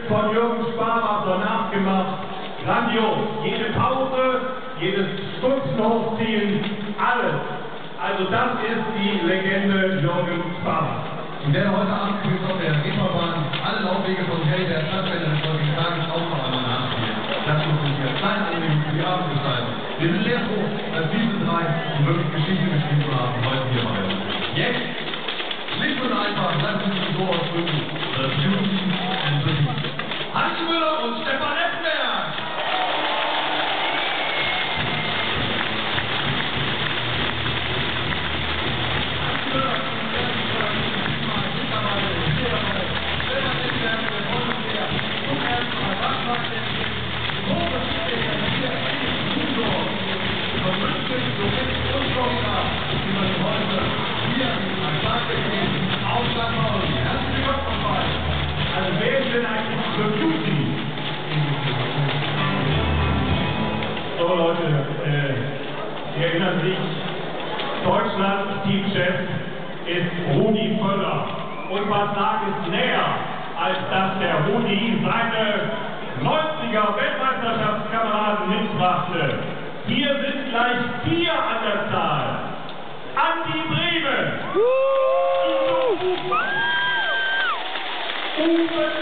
von Jürgen Sparwasser nachgemacht. Grandios. Jede Pause, jedes Stutzen hochziehen, alles. Also das ist die Legende Jürgen Sparwasser. Und der heute Abend übrigens auf der Reeperbahn alle Laufwege von Hellberg, Stadtwälder und heutigen Tages auch noch einmal nachspielen. Das muss uns hier klein annehmen für die Abendgestaltung. Wir sind sehr froh, dass diese drei wirklich Geschichte geschrieben haben heute hier bei uns. Jetzt, schlicht und einfach, lassen Sie sich so ausdrücken, The Beauty and the Beast. Hans Müller und Stefan Effenberg! Also wer ist denn eigentlich The Beauty? So Leute, ihr erinnert sich, Deutschlands Teamchef ist Rudi Völler. Und was lag es näher, als dass der Rudi seine 90er Weltmeisterschaftskameraden mitbrachte. Hier sind gleich 4 an der Zahl. Andi Brehme, Uwe